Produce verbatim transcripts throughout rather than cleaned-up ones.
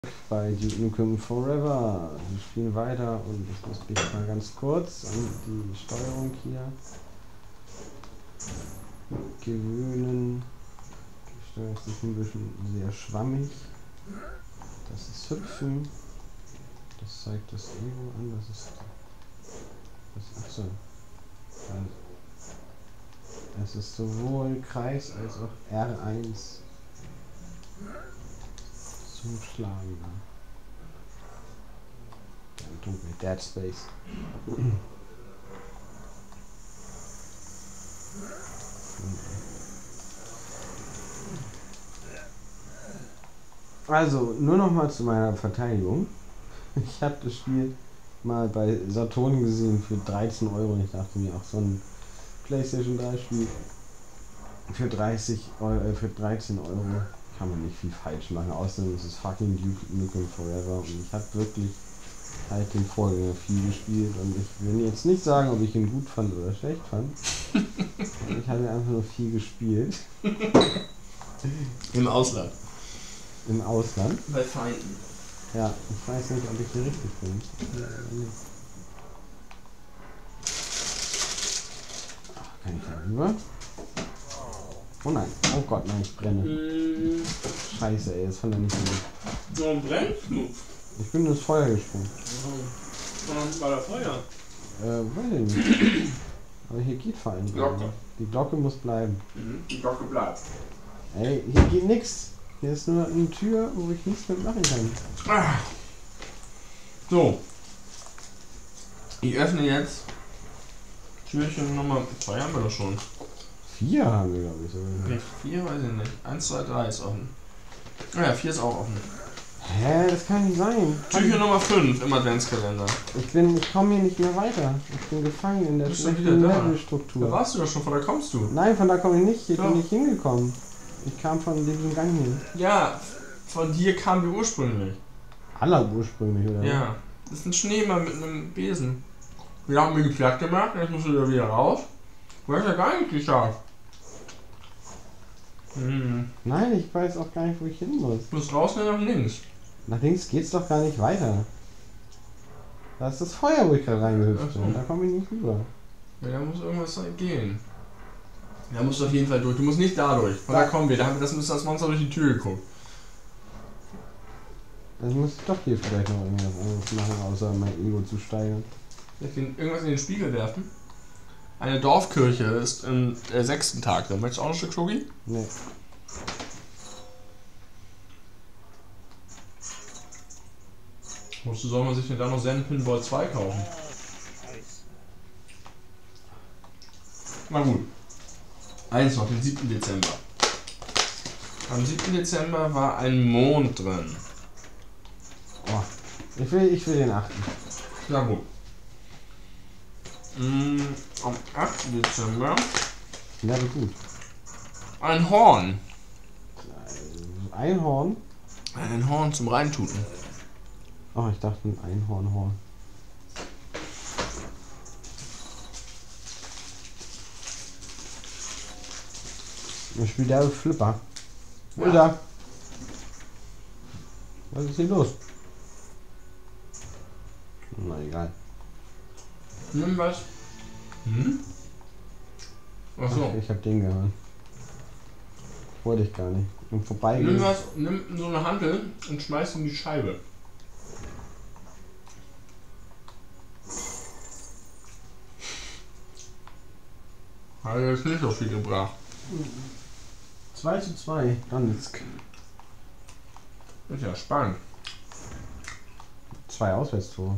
Bei Duke Nukem Forever. Wir spielen weiter und ich muss mich mal ganz kurz an die Steuerung hier gewöhnen. Die Steuerung ist ein bisschen sehr schwammig. Das ist Hüpfen. Das zeigt das Ego an. Das ist. Das, achso. Es ist sowohl Kreis als auch R eins zum Schlagen. Dunkel, Dead Space. Also, nur noch mal zu meiner Verteidigung. Ich habe das Spiel mal bei Saturn gesehen für dreizehn Euro. Ich dachte mir, auch so ein PlayStation drei Spiel für dreißig Euro, für dreizehn Euro kann man nicht viel falsch machen. Außerdem ist es fucking Duke Nukem Forever und ich habe wirklich halt den Vorgänger viel gespielt und ich will jetzt nicht sagen, ob ich ihn gut fand oder schlecht fand. Ich habe einfach nur viel gespielt. Im Ausland. Im Ausland. Bei Feinden. Ja, ich weiß nicht, ob ich hier richtig bin. Ach, kann ich da rüber? Oh nein, oh Gott, nein, ich brenne. Mm. Scheiße, ey, das fand er nicht so gut. Warum brennst du? Ich bin ins Feuer gesprungen. Warum war da Feuer? Äh, weiß ich nicht. Aber hier geht vor allem. Glocke. Die Glocke muss bleiben. Mhm, die Glocke bleibt. Ey, hier geht nix. Hier ist nur eine Tür, wo ich nichts mit machen kann. Ah. So. Ich öffne jetzt Türchen Nummer zwei haben wir doch schon. Vier haben wir, glaube ich. Sogar. Okay, vier weiß ich nicht. Eins, zwei, drei ist offen. Ah ja, vier ist auch offen. Hä, das kann nicht sein. Türchen Nummer fünf im Adventskalender. Ich bin, ich komme hier nicht mehr weiter. Ich bin gefangen in der Bist du wieder schlechten da? Levelstruktur. Da warst du doch schon, von da kommst du. Nein, von da komme ich nicht. Hier Doch. bin ich hingekommen. Ich kam von diesem Gang hier. Ja, von dir kamen wir ursprünglich. Allerursprünglich, oder? Ja, das ist ein Schneemann mit einem Besen. Wir haben mir platt gemacht, jetzt musst du da wieder raus. Du hast ja gar nicht geschafft. Hm. Nein, ich weiß auch gar nicht, wo ich hin muss. Du musst raus und nach links. Nach links geht's doch gar nicht weiter. Da ist das Feuer, wo ich gerade reingehüpft Ach so. bin. Da komme ich nicht rüber. Ja, da muss irgendwas gehen. Da musst du auf jeden Fall durch. Du musst nicht da durch. Von da, Da. kommen wir. Da haben wir das, das Monster durch die Tür geguckt. Dann muss ich doch hier vielleicht noch irgendwas anderes machen, außer mein Ego zu steigern. Vielleicht den- irgendwas in den Spiegel werfen. Eine Dorfkirche ist im äh, sechsten Tag. Da möchtest du auch noch ein Stück Schoki? Nee. Wozu soll man sich denn da noch Zen Pinball zwei kaufen? Na gut. Eins noch, den siebten Dezember. Am siebten Dezember war ein Mond drin. Oh. Ich will, ich will den achten. Na gut. Mm, am achten Dezember Ja, gut. ein Horn. Einhorn? Ein Horn zum Reintuten. Oh, ich dachte ein Einhornhorn. Ich spiele der Flipper. Wo ist er? Was ist hier los? Na egal. Nimm was. Hm? Achso. Ach, ich hab den gehört. Wollte ich gar nicht. Und vorbeigehen. Nimm was, nimm so eine Hantel und schmeiß in die Scheibe. Hat jetzt nicht so viel gebracht. zwei zu zwei. Donetsk. Ist ja spannend. Zwei Auswärtstore.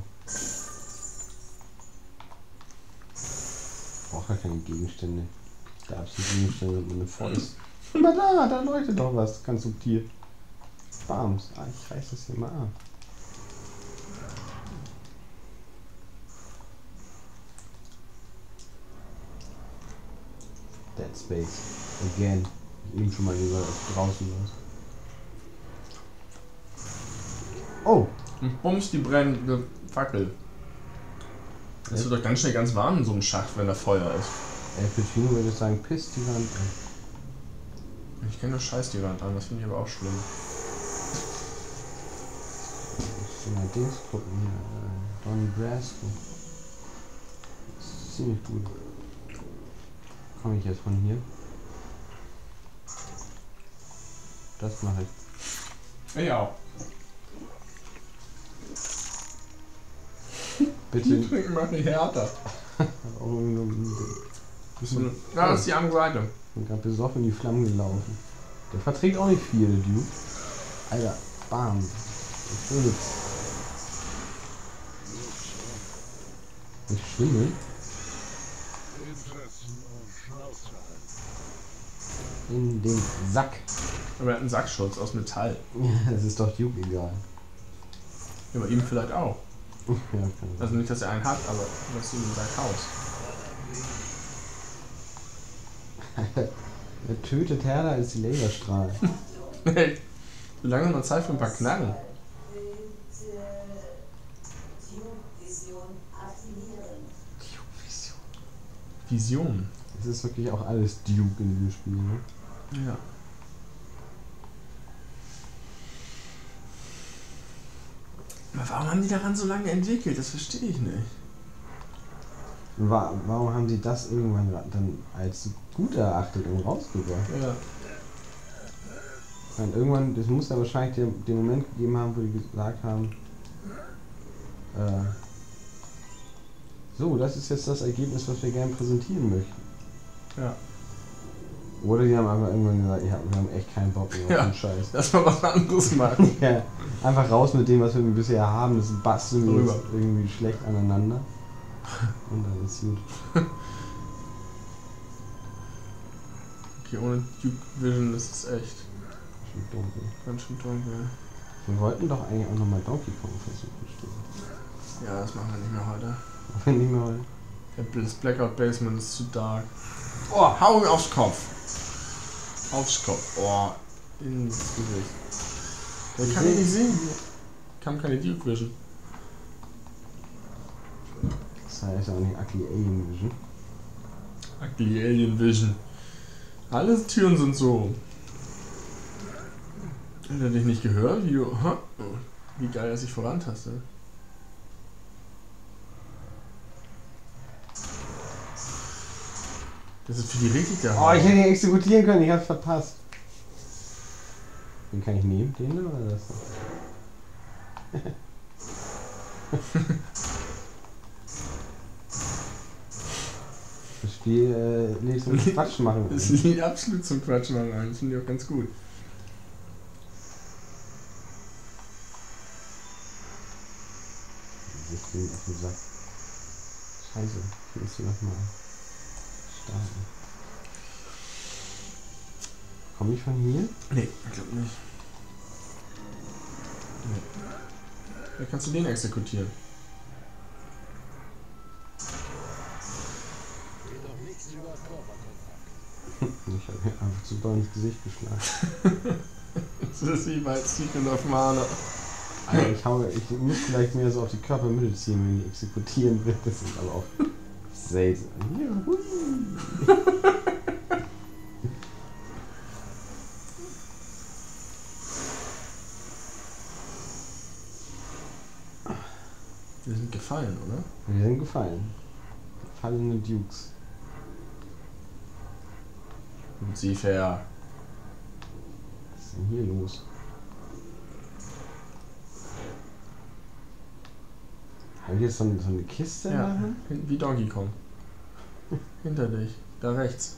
Braucht gar keine Gegenstände. Da hab's die Gegenstände mit einer Fäust. Aber da, da leuchtet doch was. Ganz subtil. Bams. Ah, ich reiß das hier mal ab. Dead Space. Again. Eben schon mal über draußen los. Oh! Und bums die brennende Fackel. Das wird doch ganz schnell ganz warm in so einem Schacht, wenn da Feuer ist. El Pacino würde sagen, piss die Wand an. Ich kenne nur Scheiß die Wand an, das finde ich aber auch schlimm. mal Dings gucken hier. Äh, Don Brasco. Das ist ziemlich gut. Komme ich jetzt von hier? Das mache ich. Ich auch. Bitte. Die trinken macht nicht härter. Auch nur ein bisschen. Ja, das ist die andere Seite. Ich bin gerade besoffen in die Flammen gelaufen. Der verträgt auch nicht viel, der Dude. Alter, bam. Ich will jetzt. Ich schwimmel. In den Sack. Aber er hat einen Sackschutz aus Metall. Ja, das ist doch Duke egal. Ja, bei ihm vielleicht auch. Ja, kann Also nicht, dass er einen hat, aber dass du ihm den Sack haust. Er tötet härter als die Laserstrahlen. Hey, so lange noch Zeit für ein paar Knarren. Vision. Es ist wirklich auch alles Duke in diesem Spiel, ne? Ja. Aber warum haben die daran so lange entwickelt? Das verstehe ich nicht. Wa- Warum haben sie das irgendwann dann als gut erachtet und rausgebracht? Ja. Ich meine, irgendwann, das muss ja wahrscheinlich den, den Moment gegeben haben, wo die gesagt haben, äh, so, das ist jetzt das Ergebnis, was wir gerne präsentieren möchten. Ja. Oder die haben einfach irgendwann gesagt, ja, wir haben echt keinen Bock mehr auf Ja. den Scheiß. Lass mal was anderes machen. Ja, einfach raus mit dem, was wir bisher haben, das basteln wir Rüber. jetzt irgendwie schlecht aneinander. Und dann ist gut. Okay, ohne Duke Vision ist es echt Schon dunkel. ganz schön dunkel. Wir wollten doch eigentlich auch nochmal Donkey Kong versuchen, stimmt. Ja, das machen wir nicht mehr heute. Wenn nicht mal. Der das Blackout Basement ist zu dark. Oh, hau ihm aufs Kopf. Aufs Kopf. Oh, ins Gesicht. Der kann ich nicht sehen. Kam keine Duke Vision. Das heißt auch nicht Ugly Alien Vision. Ugly Alien Vision. Alle Türen sind so. Hat er dich nicht gehört? Wie, du, huh? Wie geil er sich vorantastet. Das ist für die richtig der Oh, ich hätte ihn exekutieren können, ich hab's verpasst. Den kann ich nehmen, den oder das? Das Spiel äh, lädt zum Quatsch machen. Das liegt absolut zum Quatsch mal rein. Das finde ich auch ganz gut. Das Ding auf den Sack. Scheiße, ich muss hier nochmal starten. Komm ich von hier? Nee, ich glaube nicht. Nee. Da kannst du den exekutieren. Ich habe mir einfach zu doll ins Gesicht geschlagen. Das ist wie bei Secret of Mana. Alter, ich, hau, ich muss vielleicht mehr so auf die Körpermitte ziehen, wenn ich exekutieren will. Das ist aber auch seltsam. Juhui. Wir sind gefallen, oder? Wir sind gefallen. Fallende Dukes. Lucifer. Was ist denn hier los? Haben wir jetzt so, so eine Kiste? Ja, Machen? hin- wie Donkey Kong. Hinter dich. Da rechts.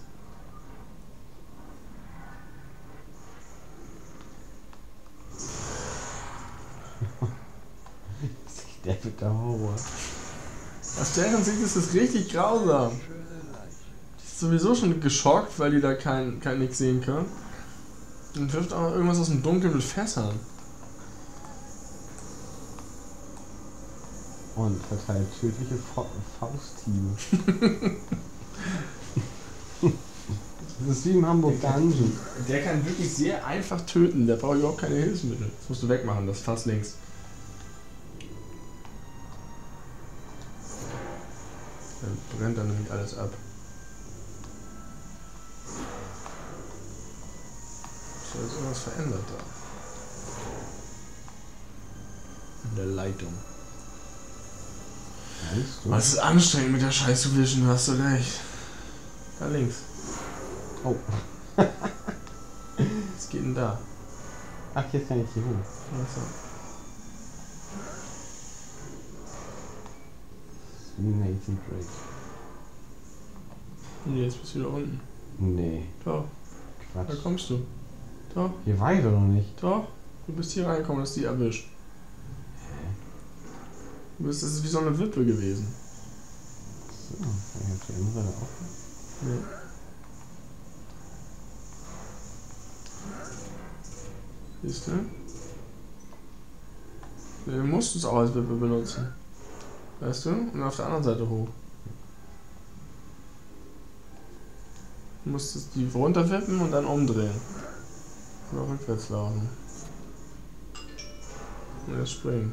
Der wird der Horror. Aus deren Sicht ist das richtig grausam. Die ist sowieso schon geschockt, weil die da kein, kein nix sehen können. Und wirft auch noch irgendwas aus dem Dunkeln mit Fässern. Und verteilt tödliche Fa Fausthiebe. Das ist wie im Hamburg Dungeon. Der kann wirklich sehr einfach töten. Der braucht überhaupt keine Hilfsmittel. Das musst du wegmachen, das Fass links. Dann brennt dann nämlich alles ab. So, ist irgendwas verändert da. in der Leitung. Meinst du? Was ist anstrengend mit der scheiß Vision, hast du recht. Da links. Oh. Was geht denn da? Ach, jetzt kann ich hier hoch. Achso. Nathan Drake. Und jetzt bist du wieder unten. Nee. Doch, da Quatsch. kommst du. Doch, Hier war ich doch noch nicht. doch. Du bist hier reingekommen, hast die erwischt. Du bist, das ist wie so eine Wippe gewesen. So, ich hab die andere auch. Nee. Siehst du? Nee, du musst es auch als Wippe benutzen. Weißt du? Und auf der anderen Seite hoch. Du musst es die runterwippen und dann umdrehen. Oder rückwärts laufen. Und jetzt springen.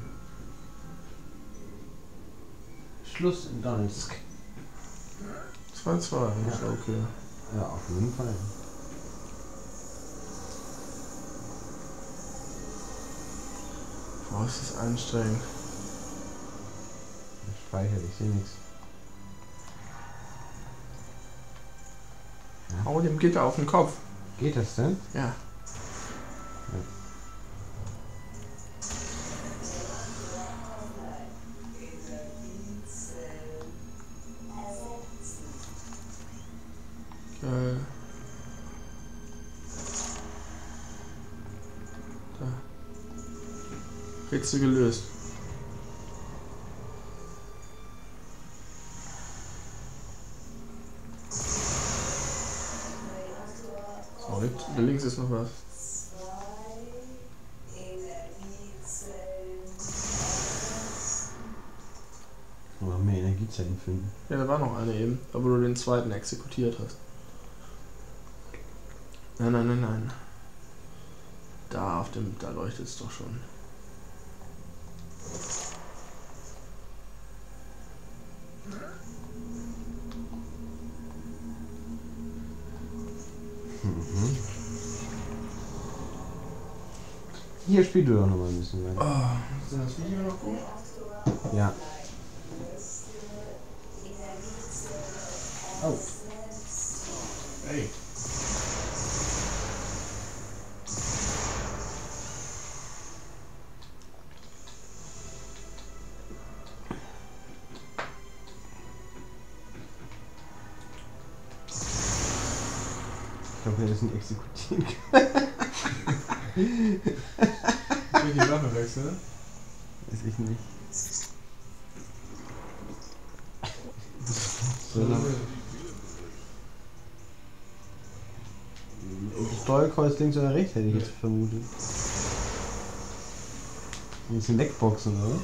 Schluss in Donetsk. zwei zwei, Ja. ist okay. Ja, auf jeden Fall. Boah, ist das anstrengend. Ich speichere, ich sehe nichts. Hau dem Gitter auf den Kopf. Geht das denn? Ja. Geil. Da. Rätsel gelöst. So, da links ist noch was. Noch mehr Energiezellen finden. Ja, da war noch eine eben, aber du den zweiten exekutiert hast. Nein, nein, nein, nein. Da auf dem, da leuchtet es doch schon. Mhm. Hier spielt du doch noch mal ein bisschen weiter. Oh, ist das Video noch gut? Ja. Oh. Ey. Ich glaube, wir müssen exekutieren. Ich will die Waffe wechseln. Weiß ich nicht. So, dann. Steuerkreuz links oder rechts hätte ich jetzt vermutet. Ein bisschen wegboxen, oder?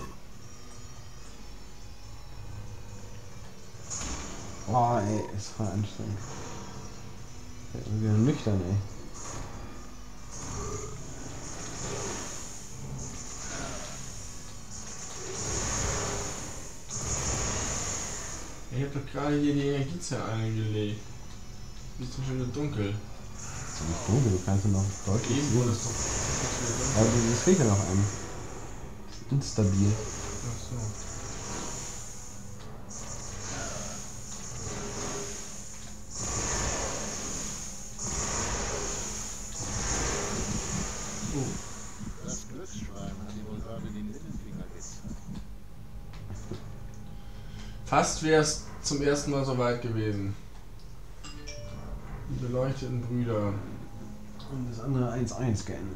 Oh, ey, ist voll anstrengend. Ich bin wieder nüchtern, ey. Ich hab doch gerade hier die Energiezelle eingelegt. Ist doch schon wieder dunkel. Das ist nicht dunkel, du kannst ja noch deutlich Eben sehen. wurde es doch. Aber es fehlt ja noch ein. Das ist instabil. Ach so. Das Glücksschwein hat ihm wohl gerade den Mittelfinger gezeigt. Fast wäre es zum ersten Mal soweit gewesen. Die beleuchteten Brüder. Und das andere eins eins geendet.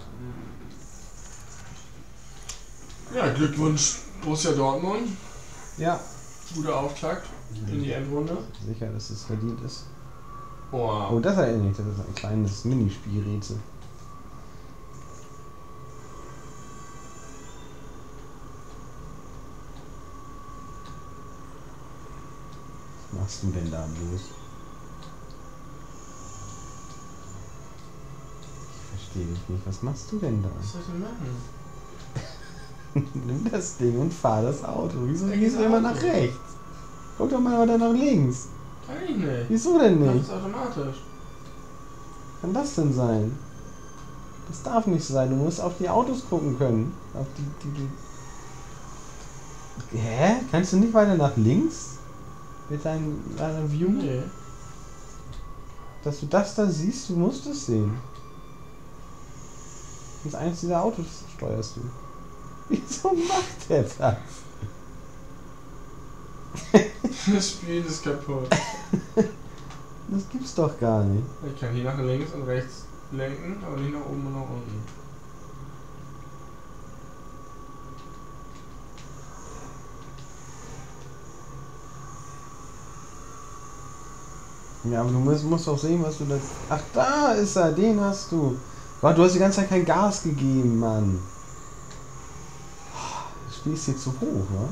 Ja, Glückwunsch Borussia Dortmund. Ja. Guter Auftakt in die Endrunde. Sicher, dass es verdient ist. Boah. Oh, das erinnere ich. Das ist ein kleines Minispielrätsel. Was machst du denn da bloß? Ich verstehe dich nicht. Was machst du denn da? Was soll ich denn machen? Nimm das Ding und fahr das Auto. Wieso Welches gehst du immer Auto? nach rechts? Guck doch mal weiter nach links. Kann ich nicht. Wieso denn Das nicht? ist automatisch. Kann das denn sein? Das darf nicht sein. Du musst auf die Autos gucken können. Auf die, die, die Hä? Kannst du nicht weiter nach links? Mit deinem, deiner View? Nee. Dass du das da siehst, du musst es sehen. Das ist eins dieser Autos steuerst du. Wieso macht der das? Das Spiel ist kaputt. Das gibt's doch gar nicht. Ich kann hier nach links und rechts lenken, aber nicht nach oben und nach unten. Ja, aber du musst, musst auch sehen, was du da... Ach, da ist er, den hast du. Gott, du hast die ganze Zeit kein Gas gegeben, Mann. Das Spiel ist hier zu hoch, wa?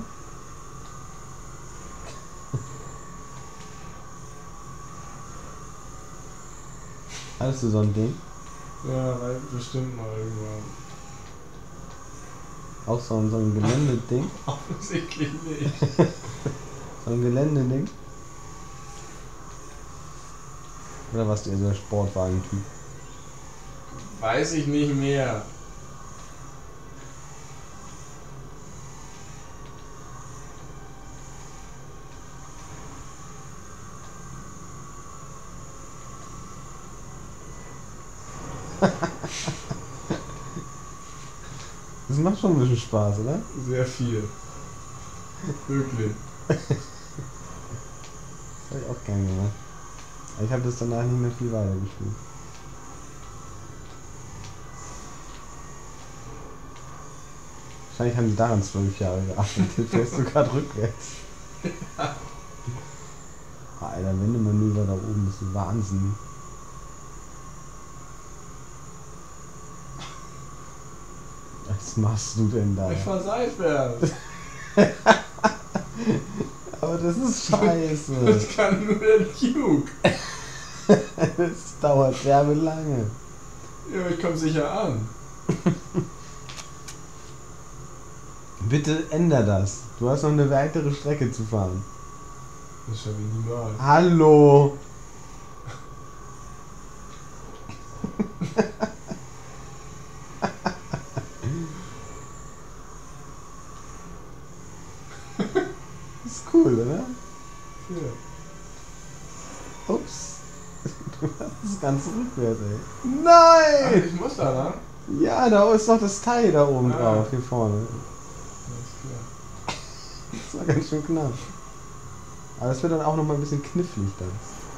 Hattest du so ein Ding? Ja, weil bestimmt mal irgendwann. Auch so ein, so ein Geländeding? Offensichtlich nicht. So ein Geländeding? Oder warst du eher so der Sportwagen-Typ? Weiß ich nicht mehr. Das macht schon ein bisschen Spaß, oder? Sehr viel. Wirklich. Das habe ich auch gerne gemacht. Aber ich habe das danach nicht mehr viel weiter gespielt. Wahrscheinlich haben die daran zwölf Jahre gearbeitet. Fährst du gerade rückwärts. Alter, Wendemanöver da oben ist ein Wahnsinn. Was machst du denn da? Ich fahr seitwärts. Aber das ist scheiße. Das kann nur der Duke. Das dauert derbe lange. Ja, aber ich komm sicher an. Bitte änder das. Du hast noch eine weitere Strecke zu fahren. Das schaffe ich niemals. Hallo! Ist cool, oder? Ja. Ups. Du hast das Ganze rückwärts, ey. Ach, Nein! ich muss da lang? Ja, da ist doch das Teil da oben Ah. drauf, hier vorne. Alles klar. Das war ganz schön knapp. Aber es wird dann auch noch mal ein bisschen knifflig dann.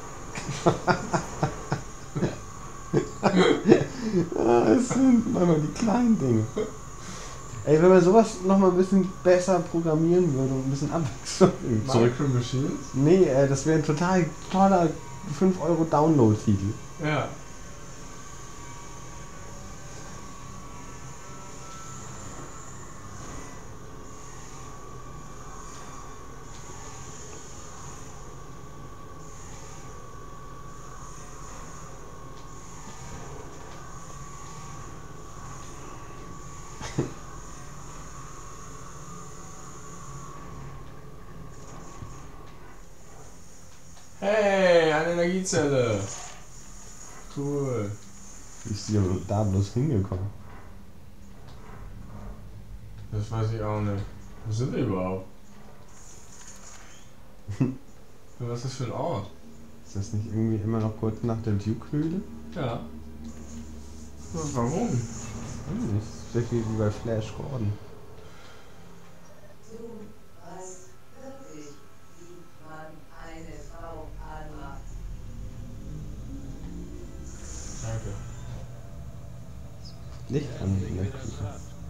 Ah, es sind manchmal die kleinen Dinge. Ey, wenn man sowas noch mal ein bisschen besser programmieren würde und ein bisschen Abwechslung zurück. Micro Machines? Nee, äh, das wäre ein total toller fünf Euro Download-Titel. Ja. Hey, eine Energiezelle. Cool. Wie ist die da bloß hingekommen? Das weiß ich auch nicht. Wo sind wir überhaupt? Was ist das für ein Ort? Ist das nicht irgendwie immer noch kurz nach der Duke-Höhle? Ja. Warum? Weiß nicht. Vielleicht wie bei Flash Gordon. Du weißt wirklich, wie man eine Frau anmacht. Danke. Licht an in der Küche.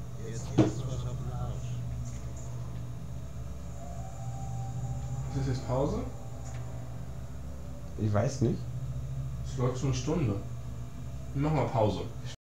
Ist das jetzt Pause? Ich weiß nicht. Es läuft schon eine Stunde. Wir machen mal Pause.